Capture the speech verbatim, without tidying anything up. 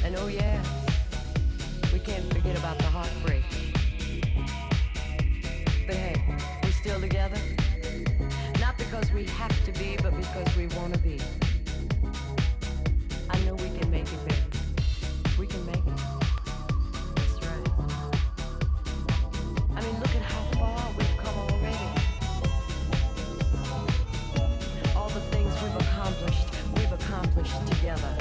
And oh yeah, we can't forget about the heartbreak. But hey, we're still together. Not because we have to be, but because we want to be. I know we can make it, baby. We can make it. That's right. I mean, look at how far we've come already. All the things we've accomplished, we've accomplished together.